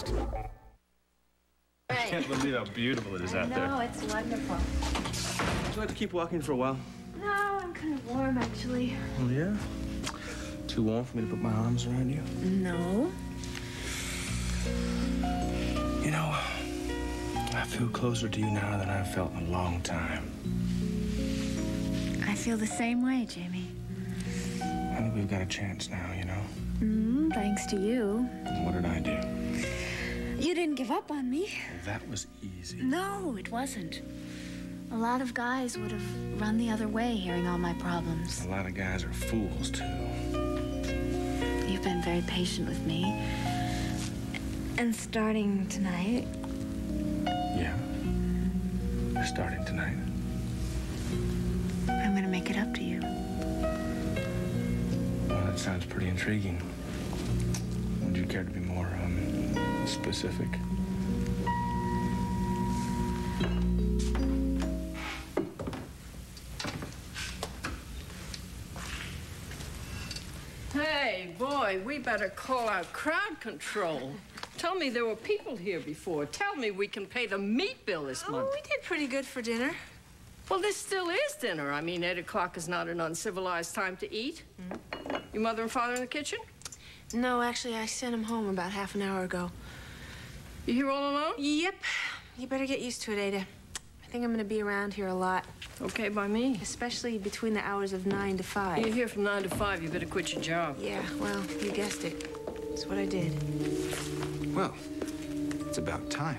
best. I can't believe how beautiful it is out there. No, it's wonderful. Would you like to keep walking for a while? No, I'm kind of warm, actually. Oh, yeah? Too warm for me to put my arms around you? No. You know, I feel closer to you now than I've felt in a long time. I feel the same way, Jamie. I think we've got a chance now, you know? Thanks to you. What did I do? You didn't give up on me. That was easy. No, it wasn't. A lot of guys would have run the other way hearing all my problems. A lot of guys are fools, too. You've been very patient with me. And starting tonight... Yeah? Starting tonight? I'm gonna make it up to you. Well, that sounds pretty intriguing. Would you care to be more, specific? Hey, boy, we better call out crowd control. Tell me there were people here before. Tell me we can pay the meat bill this month. We did pretty good for dinner. Well, this still is dinner. I mean, 8 o'clock is not an uncivilized time to eat. Your mother and father in the kitchen? No, actually, I sent him home about half an hour ago. You here all alone? Yep. You better get used to it, Ada. I think I'm gonna be around here a lot. Okay by me. Especially between the hours of 9 to 5. You're here from 9 to 5. You better quit your job. Yeah, well, you guessed it. That's what I did. Well, it's about time.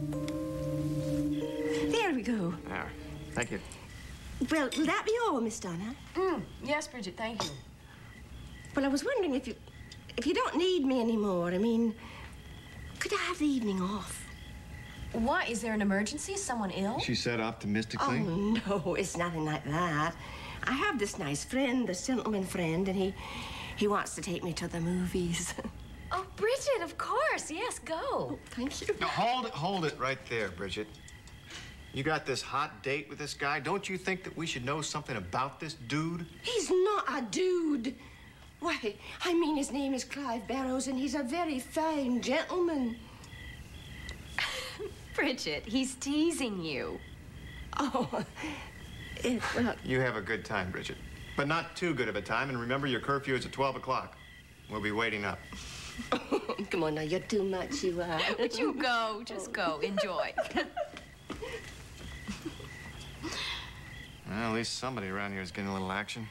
There we go. There. Thank you. Well, will that be all, Miss Donna? Yes, Bridget, thank you. Well, I was wondering if you don't need me anymore, I mean, could I have the evening off? Why? Is there an emergency? Is someone ill? She said optimistically. Oh, no, it's nothing like that. I have this nice friend, this gentleman friend, and he wants to take me to the movies. Oh, Bridget, of course. Yes, go. Oh, thank you. Now, hold it right there, Bridget. You got this hot date with this guy. Don't you think that we should know something about this dude? He's not a dude. Why, I mean, his name is Clive Barrows, and he's a very fine gentleman. Bridget, he's teasing you. Oh, well... You have a good time, Bridget. But not too good of a time, and remember your curfew is at 12 o'clock. We'll be waiting up. Come on now, you're too much, you are. Would you go? Just go. Enjoy. Well, at least somebody around here is getting a little action.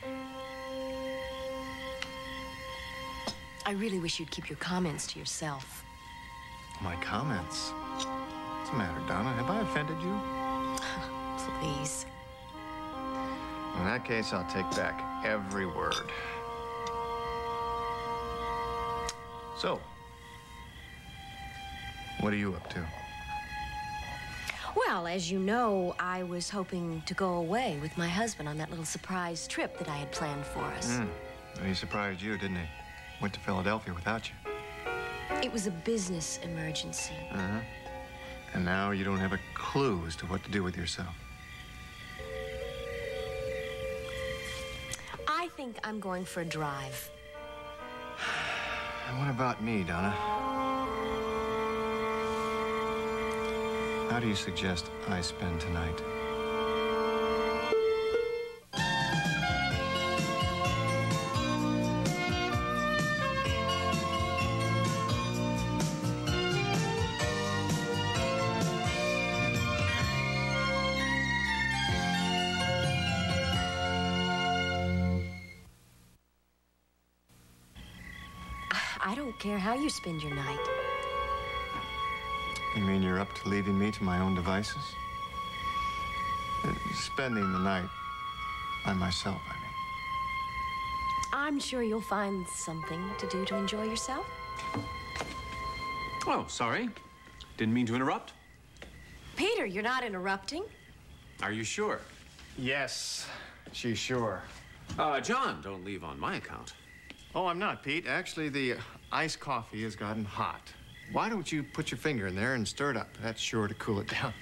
I really wish you'd keep your comments to yourself. My comments? What's the matter, Donna? Have I offended you? Please. In that case, I'll take back every word. So, what are you up to? Well, as you know, I was hoping to go away with my husband on that little surprise trip that I had planned for us. Well, he surprised you, didn't he? Went to Philadelphia without you. It was a business emergency. And now you don't have a clue as to what to do with yourself. I think I'm going for a drive. And what about me, Donna? How do you suggest I spend tonight? I don't care how you spend your night. You mean you're up to leaving me to my own devices? Spending the night by myself, I mean. I'm sure you'll find something to do to enjoy yourself. Oh, sorry. Didn't mean to interrupt. Peter, you're not interrupting. Are you sure? Yes, she's sure. John, don't leave on my account. Oh, I'm not, Pete. Actually, the iced coffee has gotten hot. Why don't you put your finger in there and stir it up? That's sure to cool it down.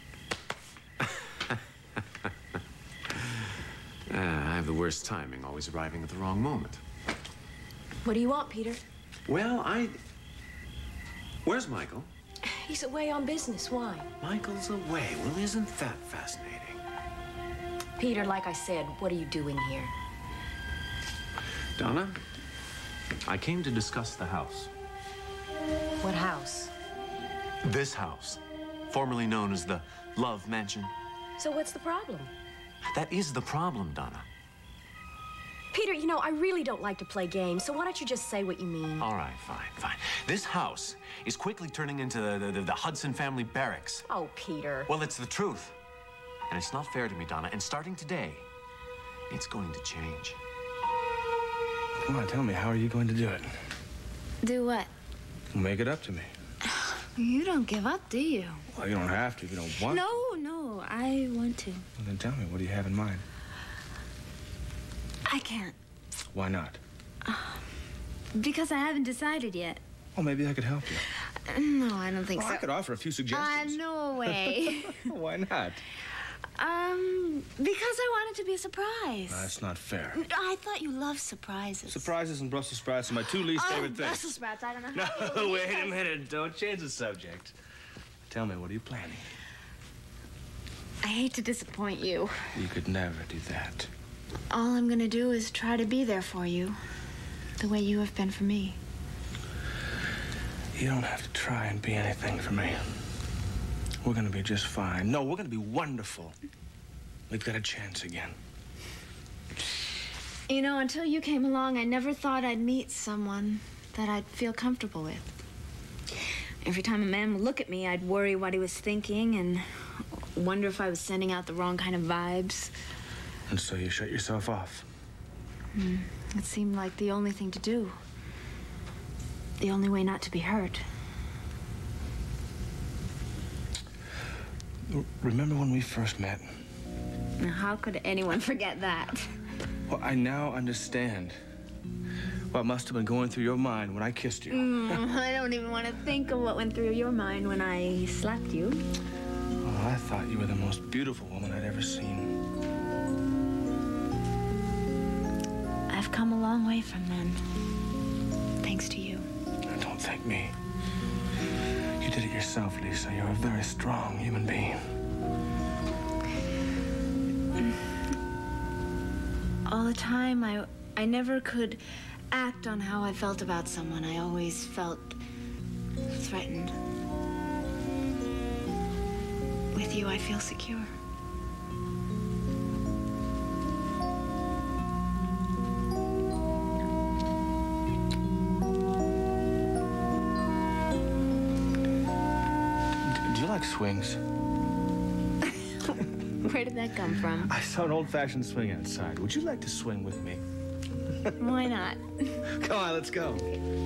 I have the worst timing, always arriving at the wrong moment. What do you want, Peter? Well, Where's Michael? He's away on business. Why? Michael's away. Well, isn't that fascinating? Peter, like I said, what are you doing here? Donna, I came to discuss the house. What house? This house, formerly known as the Love Mansion. So what's the problem? That is the problem, Donna. Peter, you know, I really don't like to play games, so why don't you just say what you mean? All right, fine. This house is quickly turning into the Hudson family barracks. Oh, Peter. Well, it's the truth. And it's not fair to me, Donna. And starting today, it's going to change. Come on, tell me, how are you going to do it? Do what? Make it up to me. You don't give up, do you? Well, you don't have to if you don't want to. No, I want to. Well, then tell me, what do you have in mind? I can't. Why not? Because I haven't decided yet. Well, maybe I could help you. No, I don't think so. I could offer a few suggestions. No way. Why not? Because I want it to be a surprise. That's not fair. I thought you loved surprises. Surprises and Brussels sprouts are my two least favorite things. Brussels sprouts, I don't know how No, wait a minute. Don't change the subject. Tell me, what are you planning? I hate to disappoint you. You could never do that. All I'm gonna do is try to be there for you, the way you have been for me. You don't have to try and be anything for me. We're gonna be just fine. No, we're gonna be wonderful. We've got a chance again. You know, until you came along, I never thought I'd meet someone that I'd feel comfortable with. Every time a man would look at me, I'd worry what he was thinking and wonder if I was sending out the wrong kind of vibes. And so you shut yourself off. It seemed like the only thing to do. The only way not to be hurt. Remember when we first met? Now, how could anyone forget that? Well, I now understand what must have been going through your mind when I kissed you. I don't even want to think of what went through your mind when I slapped you. Well, I thought you were the most beautiful woman I'd ever seen. I've come a long way from then. Thanks to you. Now, don't thank me. You did it yourself, Lisa. You're a very strong human being. All the time, I never could act on how I felt about someone. I always felt threatened. With you, I feel secure. Do you like swings? Where did that come from? I saw an old-fashioned swing outside. Would you like to swing with me? Why not? Come on, let's go.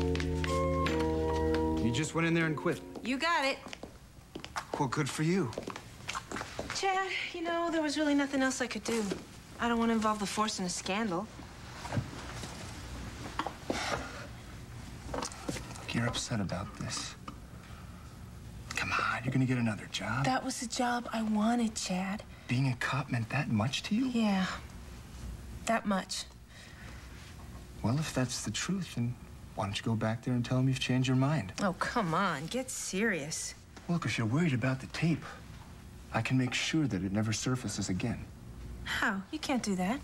You just went in there and quit. You got it. Well, good for you. Chad, you know, there was really nothing else I could do. I don't want to involve the force in a scandal. You're upset about this. Come on, you're gonna get another job. That was the job I wanted, Chad. Being a cop meant that much to you? Yeah, that much. Well, if that's the truth, then why don't you go back there and tell them you've changed your mind? Oh, come on, get serious. Look, if you're worried about the tape, I can make sure that it never surfaces again. How? You can't do that.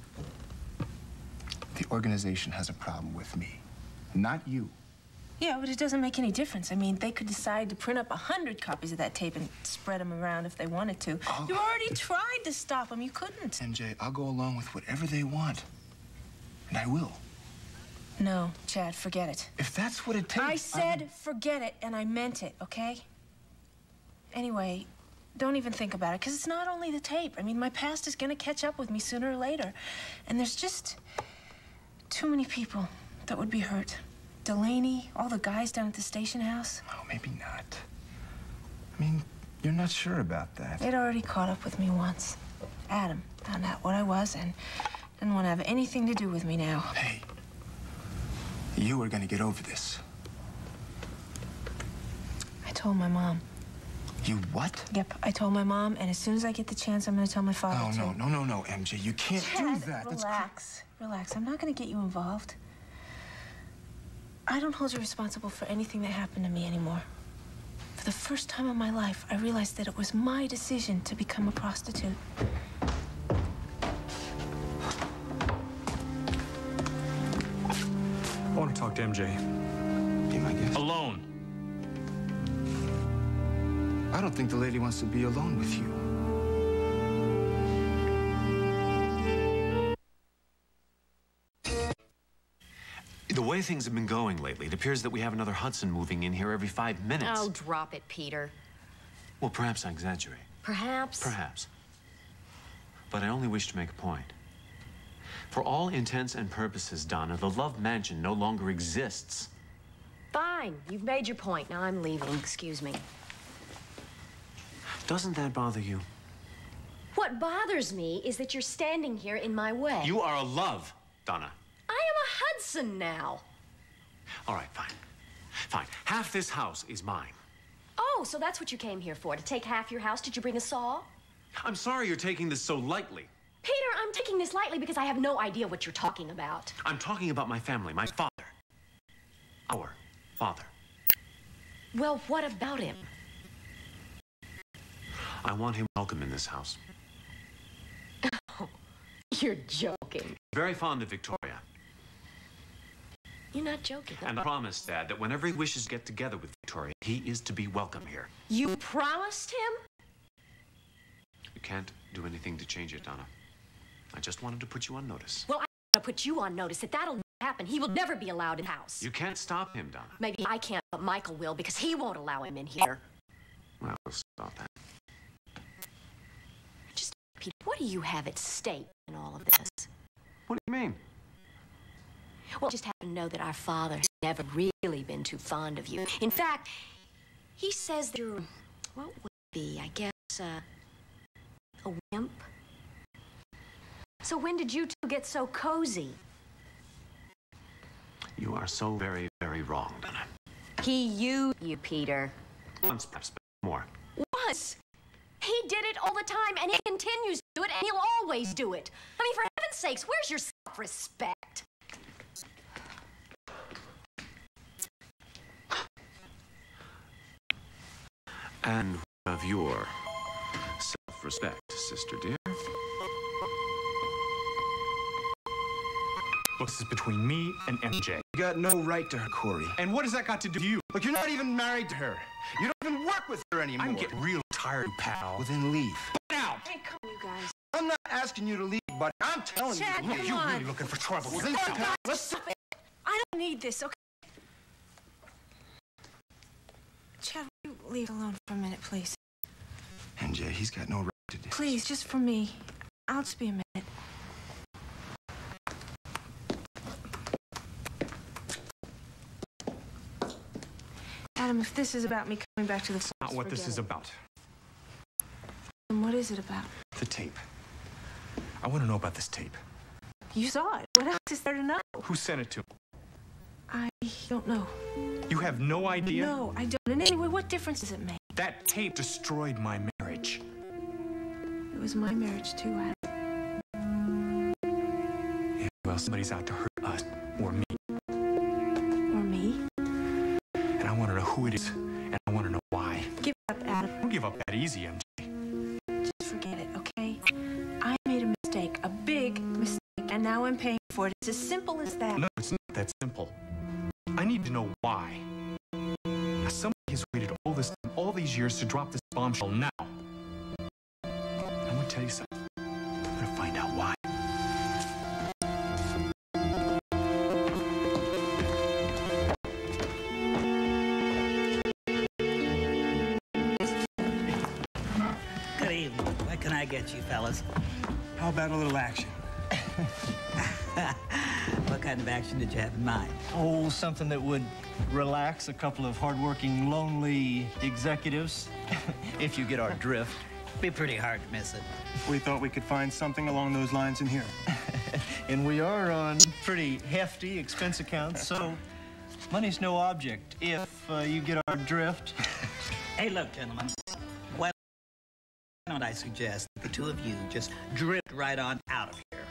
The organization has a problem with me, not you. Yeah, but it doesn't make any difference. I mean, they could decide to print up 100 copies of that tape and spread them around if they wanted to. You already tried to stop them. You couldn't. MJ, I'll go along with whatever they want. And I will. No, Chad, forget it. If that's what it takes... I said forget it, and I meant it, okay? Anyway, don't even think about it, because it's not only the tape. I mean, my past is going to catch up with me sooner or later. And there's just too many people that would be hurt. Delaney, all the guys down at the station house. Oh, maybe not. I mean, you're not sure about that. It already caught up with me once. Adam found out what I was and didn't want to have anything to do with me now. Hey, you are going to get over this. I told my mom. You what? Yep, I told my mom, and as soon as I get the chance, I'm going to tell my father, Oh, too. no, MJ. You can't do that. Relax. Relax. I'm not going to get you involved. I don't hold you responsible for anything that happened to me anymore. For the the first time in my life, I realized that it was my decision to become a prostitute. I want to talk to MJ. Be my guest. Alone. I don't think the lady wants to be alone with you. The way things have been going lately, it appears that we have another Hudson moving in here every 5 minutes. Oh, drop it, Peter. Well, perhaps I exaggerate. Perhaps. Perhaps. But I only wish to make a point. For all intents and purposes, Donna, the Love Mansion no longer exists. Fine. You've made your point. Now I'm leaving. Excuse me. Doesn't that bother you? What bothers me is that you're standing here in my way. You are a love, Donna. I am a Hudson now. All right, fine. Fine. Half this house is mine. Oh, so that's what you came here for, to take half your house? Did you bring a saw? I'm sorry you're taking this so lightly. Peter, I'm taking this lightly because I have no idea what you're talking about. I'm talking about my family, my father. Our father. Well, what about him? I want him welcome in this house. Oh, you're joking. Very fond of Victoria. You're not joking. And I promised Dad that whenever he wishes to get together with Victoria, he is to be welcome here. You promised him? You can't do anything to change it, Donna. I just wanted to put you on notice. Well, I want to put you on notice that that'll never happen. He will never be allowed in the house. You can't stop him, Donna. Maybe I can't, but Michael will, because he won't allow him in here. Well, we'll stop that. Just, Peter, what do you have at stake in all of this? What do you mean? Well, I just happen to know that our father has never really been too fond of you. In fact, he says that you're, what would it be? I guess, a wimp? So when did you two get so cozy? You are so very, very wrong, Donna. He used you, Peter. Once, perhaps, but more. Once? He did it all the time, and he continues to do it, and he'll always do it. I mean, for heaven's sakes, where's your self-respect? And of your self-respect, sister dear. Look, this is between me and MJ. You got no right to her, Corey. And what does that got to do with you? Look, you're not even married to her. You don't even work with her anymore. I'm getting real tired, pal. Well, then leave. Get out! Hey, come on, you guys. I'm not asking you to leave, buddy. I'm telling Chad, you. come You're on. really looking for trouble. Well, then let's Stop it. I don't need this, okay? Chad, will you leave alone for a minute, please? MJ, he's got no right to do this. Please, just for me. I'll just be a minute. Adam, if this is about me coming back to the States, Not what this is about. Then what is it about? The tape. I want to know about this tape. You saw it. What else is there to know? Who sent it to him? I don't know. You have no idea? No, I don't. And anyway, what difference does it make? That tape destroyed my marriage. It was my marriage, too, Adam. Yeah, well, somebody's out to hurt us, or me. Or me. And I want to know who it is, and I want to know why. Give it up, Adam. Don't give up that easy, MJ. Just forget it, okay? I made a mistake, a big mistake, and now I'm paying for it. It's as simple as that. No, it's not that simple. I need to know why. Now, somebody has waited all this time, all these years to drop this bombshell now. I want to tell you something. I'm going to find out why. Good evening. What can I get you, fellas? How about a little action? What kind of action did you have in mind? Oh, something that would relax a couple of hardworking, lonely executives, if you get our drift. Be pretty hard to miss it. We thought we could find something along those lines in here. And we are on pretty hefty expense accounts, so money's no object if you get our drift. Hey, look, gentlemen. Why don't I suggest that the two of you just drift right on out of here?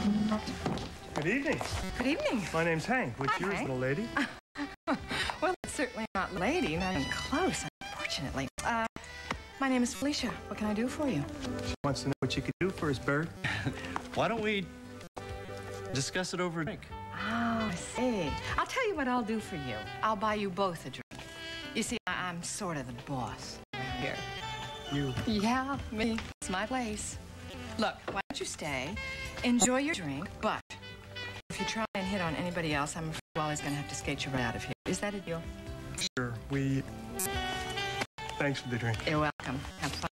Good evening. Good evening. My name's Hank. What's Hi, yours, Hank. little lady? Well, it's certainly not lady, not even close, unfortunately. My name is Felicia. What can I do for you? She wants to know what you could do for us, Bert. Why don't we discuss it over a drink? Oh, I see. I'll tell you what I'll do for you. I'll buy you both a drink. You see, I'm sort of the boss around here. You? Yeah, me. It's my place. Look, why don't you stay, enjoy your drink, but if you try and hit on anybody else, I'm afraid Wally's gonna have to skate you right out of here. Is that a deal? Sure, Thanks for the drink. You're welcome. Have fun.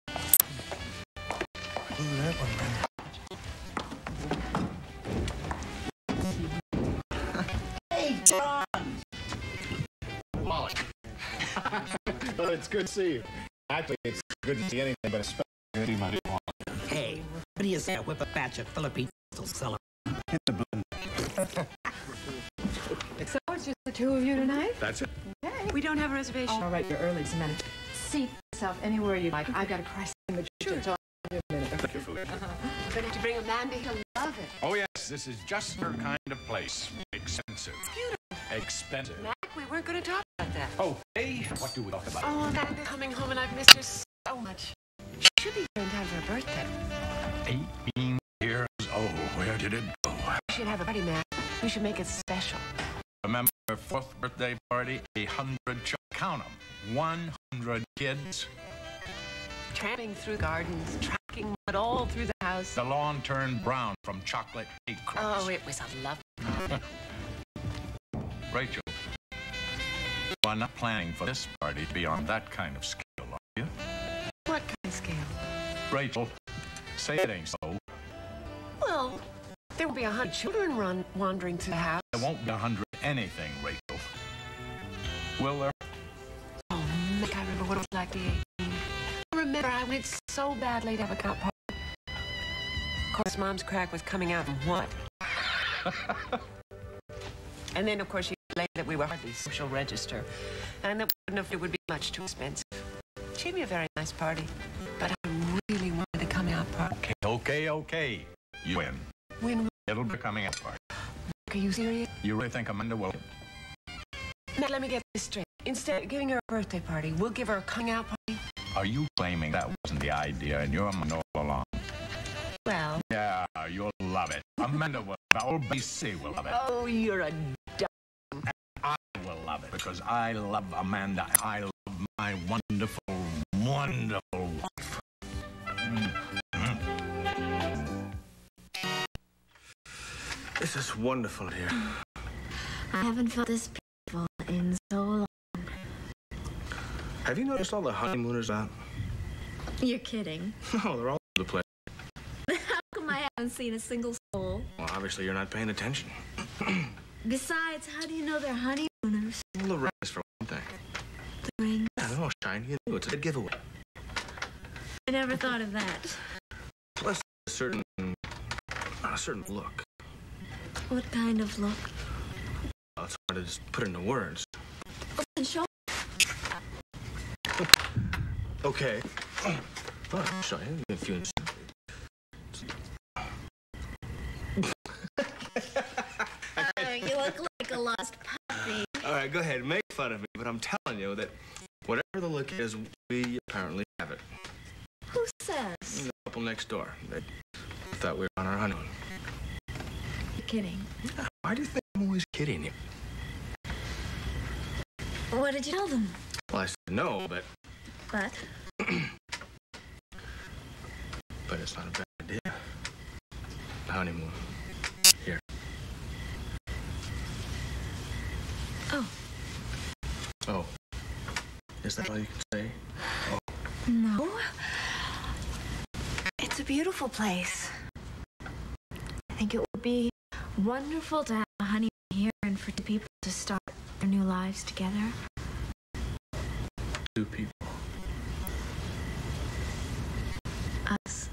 Ooh, that one, man. Hey, John! Wally. Well, it's good to see you. Actually, it's good to see anything, but especially good to see my dear Wally. Hey, what do you say? Whip a batch of Philippine cellar. Hit the blender. So it's just the two of you tonight? That's it. Okay. We don't have a reservation. All right, you're early. Just a minute. Seat yourself anywhere you like. I've got a crisis in the church. I'll give you a minute. Thank you, Felicia. You're going to bring Amanda. He'll love it. Oh, yes, this is just her kind of place. Expensive. Beautiful. Expensive. Mac, we weren't going to talk about that. Oh, hey, what do we talk about? Oh, Amanda coming home, and I've missed her so much. She should be here in time for her birthday. 18 years old. Where did it go? We should have a party, Mac. We should make it special. Remember her 4th birthday party? 100, count them. 100 kids. Tramping through gardens, tracking mud all through the house. The lawn turned brown from chocolate cake crumbs. Oh, it was a lovely. Rachel, you are not planning for this party to be on that kind of scale, are you? What kind of scale? Rachel, say it ain't so. Well, there will be 100 children wandering through the house. There won't be 100 anything, Rachel. Will there? Oh, Mick, I remember what it was like to be 18. I remember I wanted so badly to have a cup party. Of course, Mom's crack was coming out from what? And then, of course, she explained that we were hardly social register, and that it would be much too expensive. She'd be a very nice party, but I really wanted a coming out party. Okay. You win. Win. It'll be a coming out party. Are you serious? You really think Amanda will? Now, let me get this straight. Instead of giving her a birthday party, we'll give her a coming out party. Are you claiming that wasn't the idea and you're all along? Well. Yeah, you'll love it. Amanda will. The whole BC will love it. Oh, you're a dumb. I will love it because I love Amanda. I love my wonderful, wonderful wife. This is wonderful here. I haven't felt this peaceful in so long. Have you noticed all the honeymooners out? You're kidding. No, they're all over the place. How come I haven't seen a single soul? Well, obviously you're not paying attention. Besides, how do you know they're honeymooners? Well, the rings, for one thing. The rings? Yeah, they're all shiny and new. It's a good giveaway. I never thought of that. Plus, a certain look. What kind of look? Well, it's hard to just put into words. Well, then show. Okay. Oh, I'll show you. A few instances. You look like a lost puppy. All right, go ahead. Make fun of me, but I'm telling you that whatever the look is, we apparently have it. Who says? The couple next door. They thought we were on our honeymoon. You're kidding. Why do you think I'm always kidding you? What did you tell them? Well, I said no, but... But? But it's not a bad idea. The honeymoon. Here. Oh. Oh. Is that all you can say? Oh. No. It's a beautiful place. I think it would be wonderful to have a honeymoon here and for two people to start their new lives together. Two people. Us.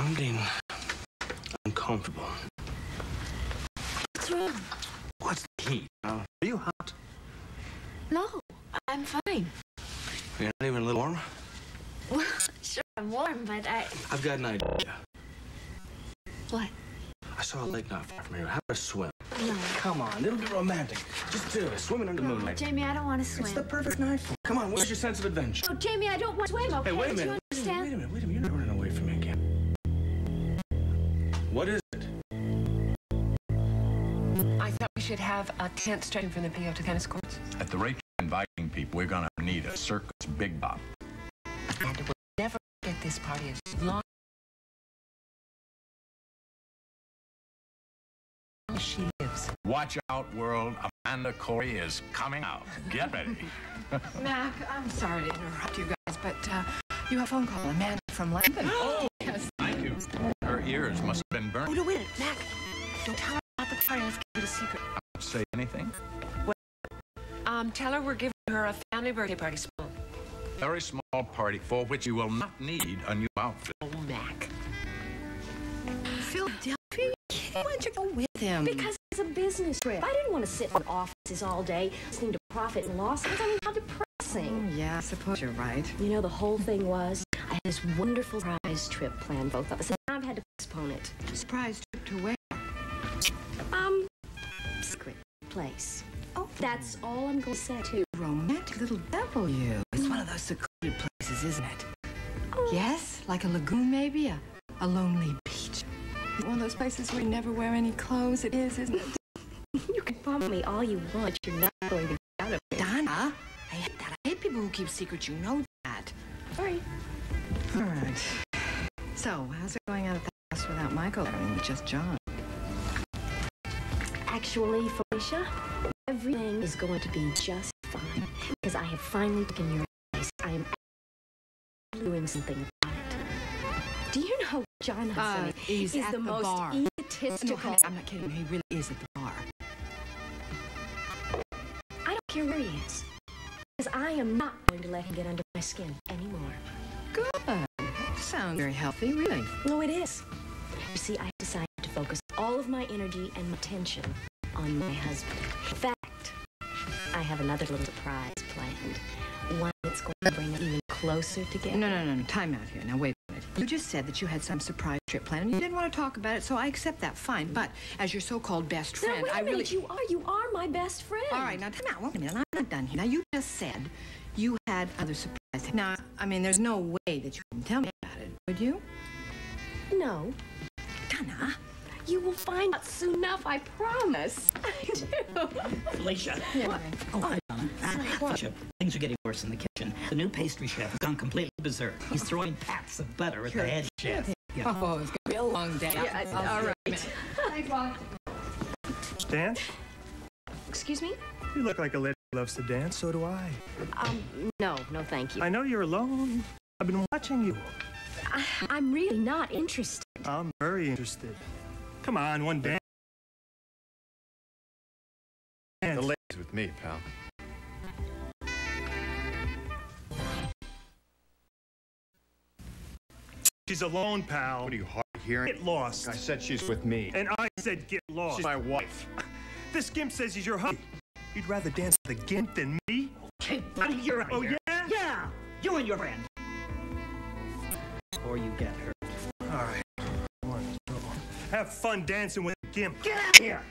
I'm being uncomfortable. What's wrong? What's the heat? Are you hot? No, I'm fine. You're not even a little warm? Well, sure, I'm warm, but I've got an idea. What? I saw a lake not far from here. How about a swim? No. Come on, it'll be romantic. Just do it. Swimming under the moonlight. Jamie, I don't want to swim. It's the perfect night for it. Come on, where's your sense of adventure? No, Jamie, I don't want to swim, okay? Hey, wait a Do you minute. understand? Wait a minute. You're not running away from me again. What is it? I thought we should have a tent stretching from the PO to tennis courts. At the rate you're inviting people, we're gonna need a circus big bop. And we'll never get this party as long as she lives. Watch out, world. Amanda Corey is coming out. Get ready. Mac, I'm sorry to interrupt you guys, but you have a phone call. Amanda from London. Oh, yes. Thank you. Her ears must have been burned. Oh, no, wait a minute, Mac. Don't tell her about the party. Let's keep it a secret. Don't say anything. Tell her we're giving her a family birthday party. Small. Very small party for which you will not need a new outfit. Oh, Mac. Philadelphia? Why don't you go with him? Because it's a business trip. I didn't want to sit in offices all day listening to profit and loss. I mean, how depressing. Oh, yeah, I suppose you're right. You know, the whole thing was, I had this wonderful surprise trip planned, both of us, and I've had to postpone it. Surprise trip to where? Secret place. Oh, that's all I'm going to say, too. Romantic little devil, you. It's one of those secluded places, isn't it? Oh. Yes, like a lagoon, maybe? A lonely beach. One of those places where you never wear any clothes. It is, isn't it? You can bum me all you want. You're not going to get out of it. Donna, I hate that. I hate people who keep secrets. You know that. Sorry. All right. So, how's it going out at the house without Michael? I mean, with just John. Actually, Felicia, everything is going to be just fine. Because I have finally taken your advice. I am doing something about it. Do you know John Hudson is the at most bar. egotistical... No, honey, I'm not kidding. He really is at the bar. I don't care where he is. Because I am not going to let him get under my skin anymore. Good. That sounds very healthy, really. No, it is. You see, I decided to focus all of my energy and my attention on my husband. In fact, I have another little surprise planned. One that's going to bring us even closer together. No. Time out here. Now, wait a minute. You just said that you had some surprise trip planned, and you didn't want to talk about it, so I accept that. Fine. But as your so-called best friend, Now, wait a minute. You are my best friend. All right, now, time out. Wait a minute. I'm not done here. Now, you just said you had other surprise. Now, I mean, there's no way that you can tell me about it, would you? No. Donna. You will find out soon enough, I promise. I do. Felicia. Yeah. Oh, hi, Donna. Felicia, things are getting worse in the kitchen. The new pastry chef has gone completely berserk. He's throwing pats of butter at the head chef. Yeah. Oh, it's going to be a long day. Yeah, all right. Thanks, Bob. Dance? Excuse me? You look like a lady who loves to dance, so do I. No, thank you. I know you're alone. I've been watching you. I'm really not interested. I'm very interested. Come on, one dance. The lady's with me, pal. She's alone, pal. What are you, hard of hearing? Get lost. I said she's with me. And I said get lost. She's my wife. This gimp says he's your hubby. You'd rather dance with a gimp than me? Okay, buddy, you're out Oh, here. yeah? Yeah, you and your friend. Or you get hurt. All right. One, two. Have fun dancing with a gimp. Get out of here!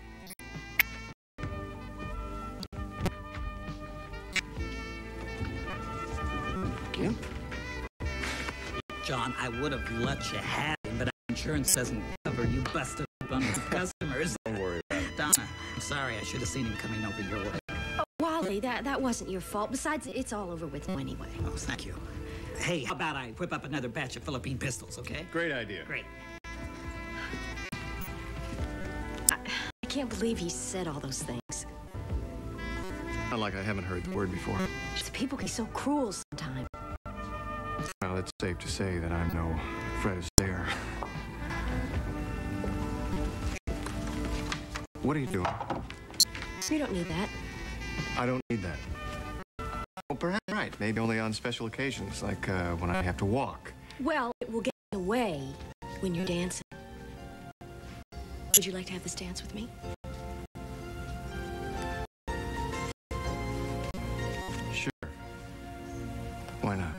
Gimp? John, I would have let you have him, but our insurance doesn't cover you busted up on his customers. Don't worry about it. Donna, I'm sorry. I should have seen him coming over your way. Oh, Wally, that wasn't your fault. Besides, it's all over with now anyway. Oh, thank you. Hey, how about I whip up another batch of Philippine pistols, okay? Great idea. Great. I can't believe he said all those things. Not like I haven't heard the word before. Just people can be so cruel sometimes. Well, it's safe to say that I'm no Fred Astaire. What are you doing? You don't need that. I don't need that. Well, perhaps right. Maybe only on special occasions, like when I have to walk. Well, it will get in the way when you're dancing. Would you like to have this dance with me? Sure. Why not?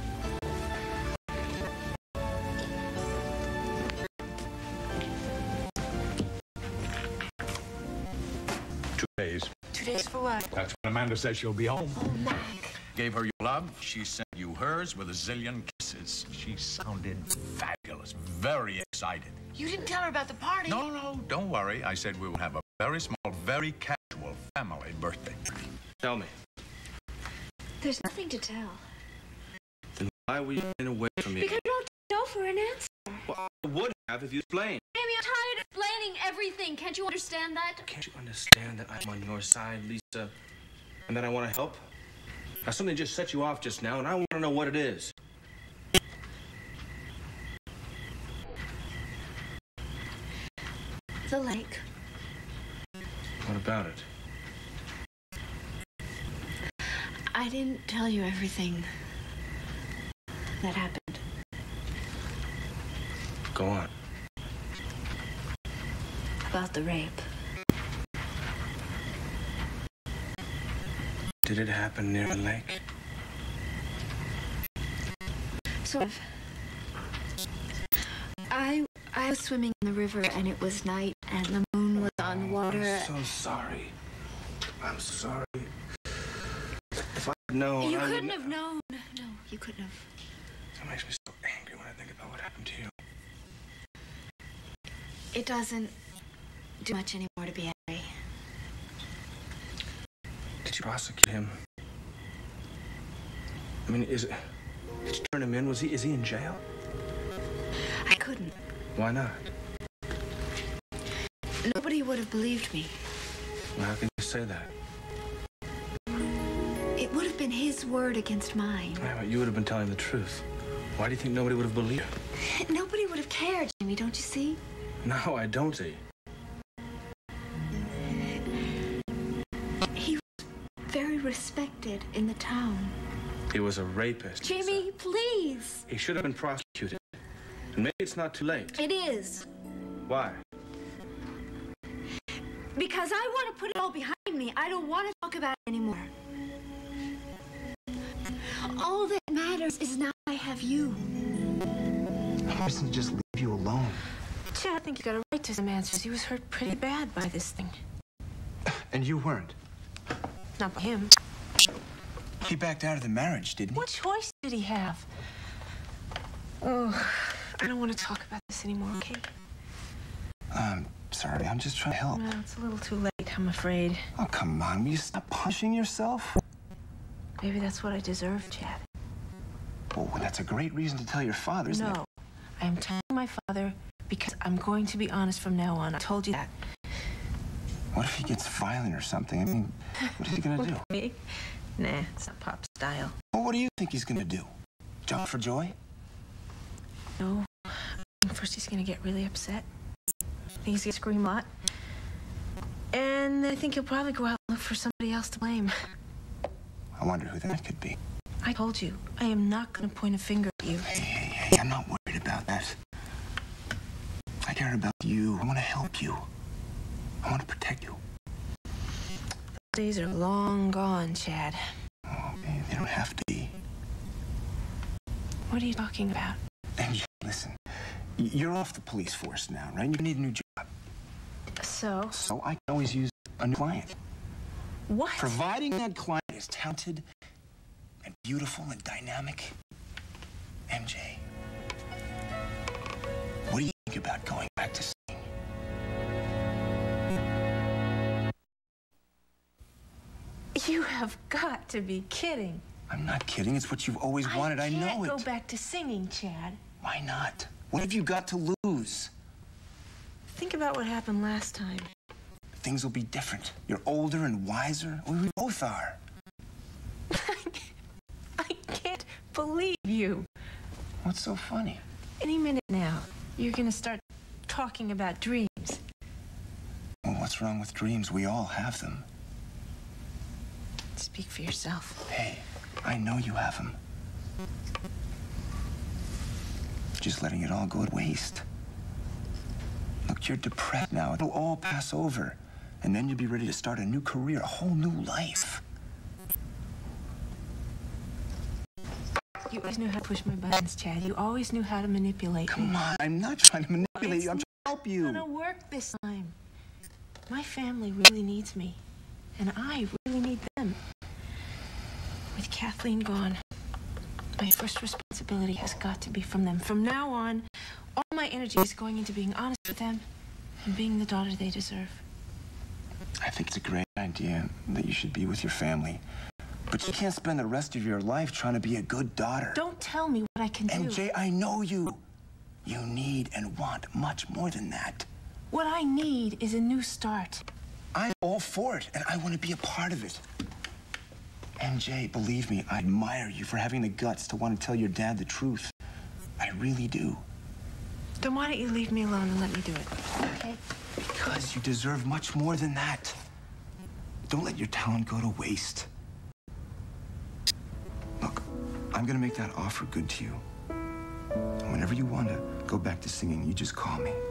Days. 2 days for what? That's when Amanda says she'll be home. Oh, Mac. Gave her your love. She sent you hers with a zillion kisses. She sounded fabulous, very excited. You didn't tell her about the party. No, don't worry. I said we will have a very small, very casual family birthday. Tell me. There's nothing to tell. Then why were you getting away from me? Because I don't know for an answer. Well, I would have if you explained. Amy, I'm tired of explaining everything. Can't you understand that? Can't you understand that I'm on your side, Lisa? And that I want to help? Now, something just set you off just now, and I want to know what it is. The lake. What about it? I didn't tell you everything that happened. Go on. About the rape. Did it happen near the lake? Sort of. I was swimming in the river and it was night and the moon was on water. I'm so sorry. I'm sorry. If I had known, You I couldn't wouldn't have known. No, you couldn't have. That makes me so angry when I think about what happened to you. It doesn't do much anymore to be angry. Did you prosecute him? I mean, did you turn him in? Is he in jail? I couldn't. Why not? Nobody would have believed me. Well, how can you say that? It would have been his word against mine. Yeah, but you would have been telling the truth. Why do you think nobody would have believed you? Nobody would have cared, Jimmy, don't you see? No, I don't see. He was very respected in the town. He was a rapist. Jimmy, please. He should have been prosecuted. And maybe it's not too late. It is. Why? Because I want to put it all behind me. I don't want to talk about it anymore. All that matters is now I have you. I wasn't just leave you alone. Chad, I think you got a right to some answers. He was hurt pretty bad by this thing. And you weren't. Not by him. He backed out of the marriage, didn't he? What choice did he have? Oh, I don't want to talk about this anymore, okay? Sorry, I'm just trying to help. Well, it's a little too late, I'm afraid. Oh, come on, will you stop punishing yourself? Maybe that's what I deserve, Chad. Oh, that's a great reason to tell your father, isn't it? No, I am telling my father because I'm going to be honest from now on. I told you that. What if he gets violent or something? I mean, what is he gonna do? Me? Nah, it's not Pop style. Well, what do you think he's gonna do? Jump for joy? No. First, he's gonna get really upset. I think he's gonna scream a lot. And I think he'll probably go out and look for somebody else to blame. I wonder who that could be. I told you, I am not gonna point a finger at you. Hey, I'm not worried about that. I care about you. I want to help you. I want to protect you. Those days are long gone, Chad. Oh, babe, they don't have to be. What are you talking about? And listen, you're off the police force now, right? You need a new job. So? So I can always use a new client. What? Providing that client is talented and beautiful and dynamic. MJ, what do you think about going back to singing? You have got to be kidding. I'm not kidding. It's what you've always wanted. I know it. I can't go back to singing, Chad. Why not? What have you got to lose? Think about what happened last time. Things will be different. You're older and wiser. We both are. I can't believe you. What's so funny? Any minute now, you're gonna start talking about dreams. Well, what's wrong with dreams? We all have them. Speak for yourself. Hey, I know you have them. just letting it all go to waste. Look, you're depressed now. It'll all pass over. And then you'll be ready to start a new career, a whole new life. You always knew how to push my buttons, Chad. You always knew how to manipulate me. Come on, I'm not trying to manipulate you. I'm trying to help you. It's gonna work this time. My family really needs me. And I really need them. With Kathleen gone, my first responsibility has got to be from them. From now on, all my energy is going into being honest with them and being the daughter they deserve. I think it's a great idea that you should be with your family. But you can't spend the rest of your life trying to be a good daughter. Don't tell me what I can do. MJ, I know you. You need and want much more than that. What I need is a new start. I'm all for it, and I want to be a part of it. MJ, believe me, I admire you for having the guts to want to tell your dad the truth. I really do. Then why don't you leave me alone and let me do it, okay? Because you deserve much more than that. Don't let your talent go to waste. Look, I'm gonna make that offer good to you. And whenever you want to go back to singing, you just call me.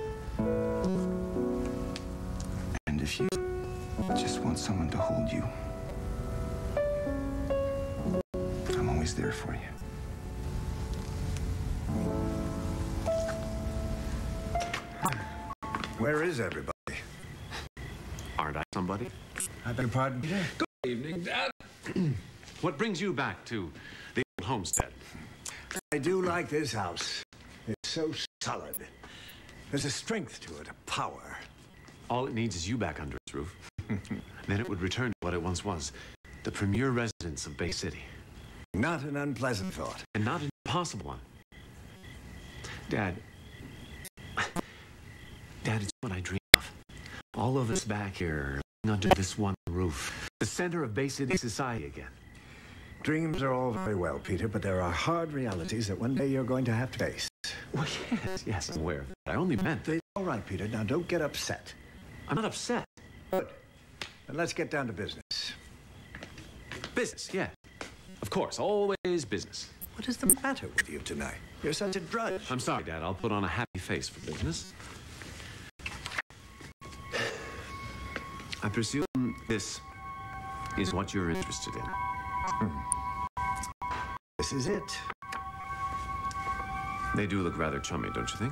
And if you just want someone to hold you, I'm always there for you. Where is everybody? Aren't I somebody? I beg your pardon, Peter? Good evening, Dad. What brings you back to the old homestead? I do like this house. It's so solid. There's a strength to it, a power. All it needs is you back under its roof. Then it would return to what it once was, the premier residence of Bay City. Not an unpleasant thought. And not an impossible one. Dad, it's what I dream of. All of us back here, under this one roof. The center of Bay City society again. Dreams are all very well, Peter, but there are hard realities that one day you're going to have to face. Well, yes, I'm aware. I only meant... It's all right, Peter. Now, don't get upset. I'm not upset. Good. Then let's get down to business. Business, yeah. Of course, always business. What is the matter with you tonight? You're such a drudge. I'm sorry, Dad. I'll put on a happy face for business. I presume this is what you're interested in. This is it. They do look rather chummy, don't you think?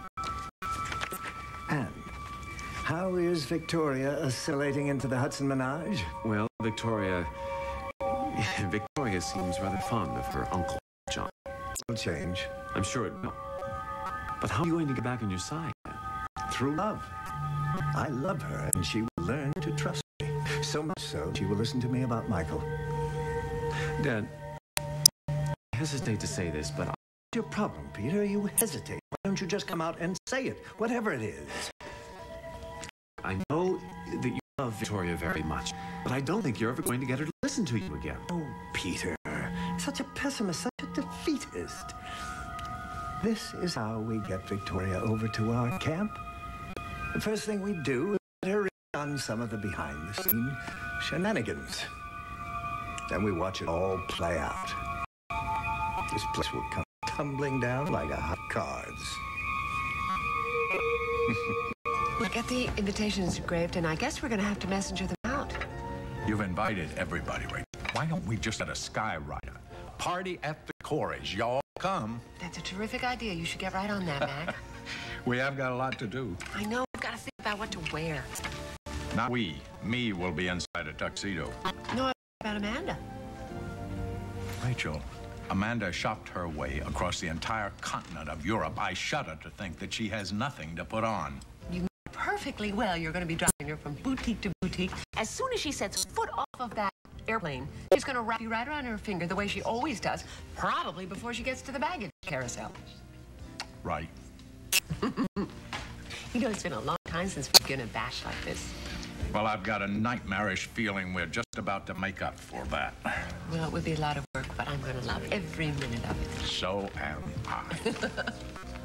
And how is Victoria assimilating into the Hudson Menage? Well, Victoria seems rather fond of her uncle, John. It'll change. I'm sure it will. But how are you going to get back on your side? Through love. I love her, and she will learn to trust me. So much so, she will listen to me about Michael. Dad, I hesitate to say this, but what's your problem, Peter? You hesitate. Why don't you just come out and say it, whatever it is? I know that you love Victoria very much, but I don't think you're ever going to get her to listen to you again. Oh, Peter, such a pessimist, such a defeatist. This is how we get Victoria over to our camp. The first thing we do is let her in on some of the behind-the-scene shenanigans. Then we watch it all play out. This place will come tumbling down like a house of cards. We'll get the invitations engraved, and I guess we're going to have to messenger them out. You've invited everybody, Ray. Why don't we just get a skywriter? Party at the Corys. Y'all come. That's a terrific idea. You should get right on that, Mac. We have got a lot to do. I know. We've got to think about what to wear. Not we. Me will be inside a tuxedo. No, about Amanda. Rachel, Amanda shopped her way across the entire continent of Europe. I shudder to think that she has nothing to put on. You know perfectly well you're going to be driving her from boutique to boutique. As soon as she sets foot off of that airplane, she's going to wrap you right around her finger the way she always does, probably before she gets to the baggage carousel. Right. You know, it's been a long time since we've been a bash like this. Well, I've got a nightmarish feeling we're just about to make up for that. Well, it would be a lot of work, but I'm going to love every minute of it. So am I.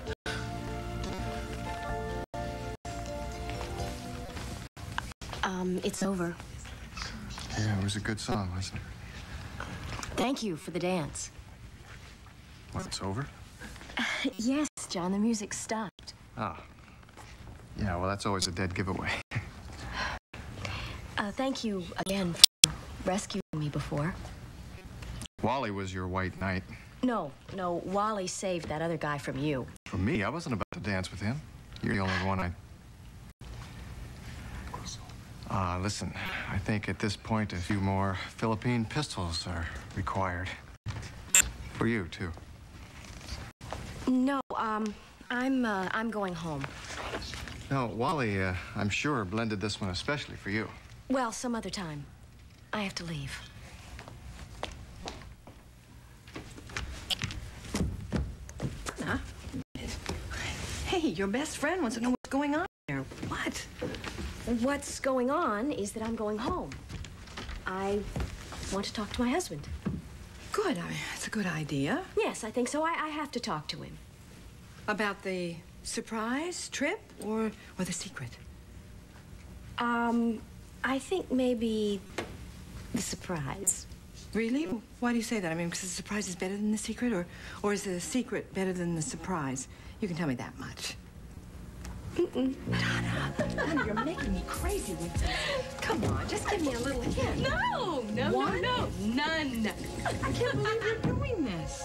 It's over. Yeah, it was a good song, wasn't it? Thank you for the dance. What, it's over? Yes, John, the music stopped. Oh. Yeah, well, that's always a dead giveaway. Thank you again for rescuing me before. Wally was your white knight. No, Wally saved that other guy from you. From me? I wasn't about to dance with him. You're the only one listen, I think at this point a few more Philippine pistols are required. For you, too. No, I'm going home. No, Wally, I'm sure blended this one especially for you. Well, some other time. I have to leave. Huh? Hey, your best friend wants to know what's going on here. What? What's going on is that I'm going home. I want to talk to my husband. Good. I mean, that's a good idea. Yes, I think so. I have to talk to him. About the surprise trip or the secret? I think maybe the surprise. Really? Why do you say that? I mean, because the surprise is better than the secret, or is the secret better than the surprise? You can tell me that much. Donna, you're making me crazy with this. Come on, just give me a little hint. No, None. I can't believe you're doing this.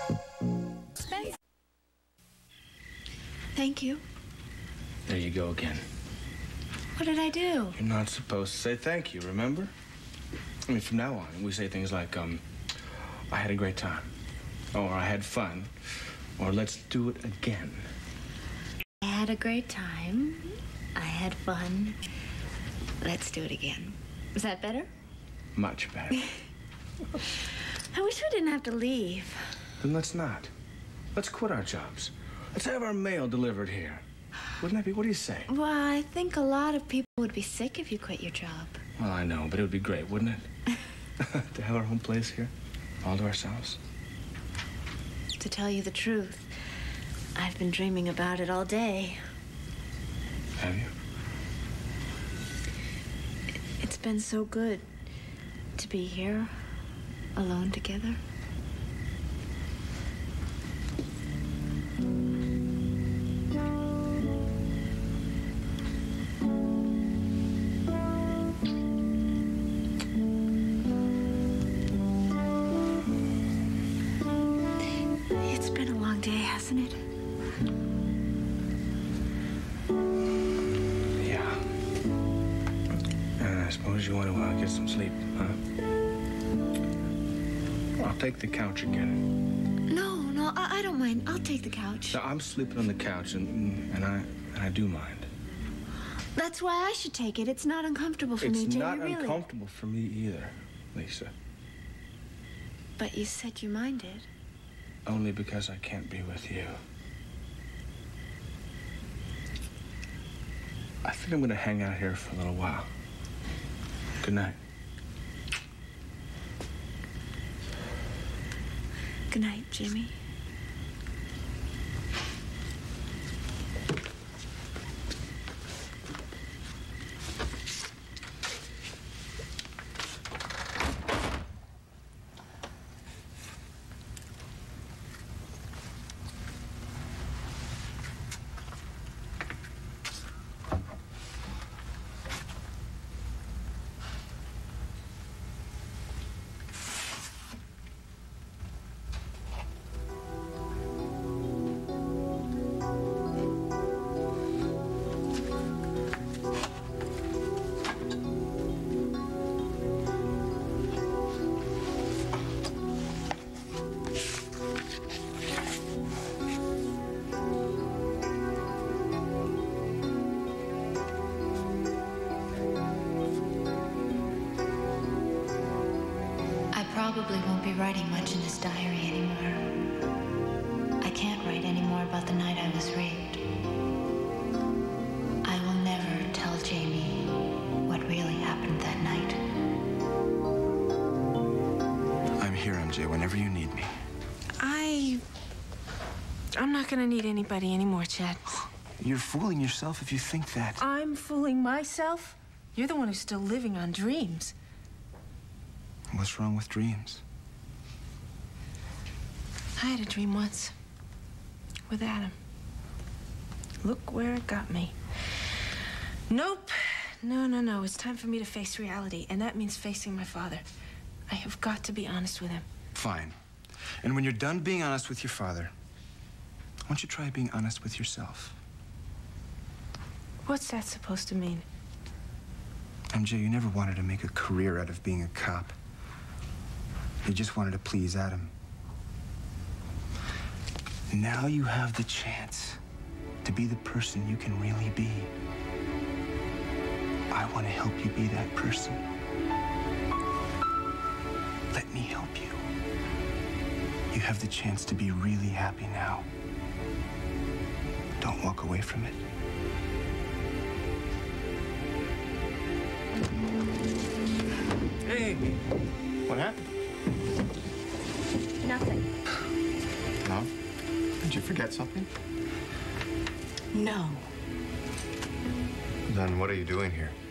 Thank you. There you go again. What did I do? You're not supposed to say thank you, remember? I mean, from now on, we say things like, I had a great time, or I had fun, or let's do it again. I had a great time. I had fun. Let's do it again. Is that better? Much better. I wish we didn't have to leave. Then let's not. Let's quit our jobs. Let's have our mail delivered here. Wouldn't that be? What do you say? Well, I think a lot of people would be sick if you quit your job. Well, I know, but it would be great, wouldn't it? To have our own place here, all to ourselves. To tell you the truth, I've been dreaming about it all day. Have you? It's been so good to be here, alone together. It's been a long day, hasn't it? Yeah. And I suppose you want to get some sleep, huh? I'll take the couch again. No, I don't mind. I'll take the couch. No, I'm sleeping on the couch, and I do mind. That's why I should take it. It's not uncomfortable for me, It's Jamie, not really. uncomfortable for me either, Lisa. But you said you minded. Only because I can't be with you. I think I'm gonna hang out here for a little while. Good night. Good night, Jimmy. Probably won't be writing much in this diary anymore. I can't write anymore about the night I was raped. I will never tell Jamie what really happened that night. I'm here, MJ, whenever you need me. I'm not gonna need anybody anymore, Chad. You're fooling yourself if you think that. I'm fooling myself? You're the one who's still living on dreams. What's wrong with dreams? I had a dream once with Adam. Look where it got me. Nope. No. It's time for me to face reality, and that means facing my father. I have got to be honest with him. Fine. And when you're done being honest with your father, why don't you try being honest with yourself? What's that supposed to mean? MJ, you never wanted to make a career out of being a cop. You just wanted to please Adam. Now you have the chance to be the person you can really be. I want to help you be that person. Let me help you. You have the chance to be really happy now. Don't walk away from it. Hey, what happened? Nothing. No? Did you forget something? No. Then what are you doing here?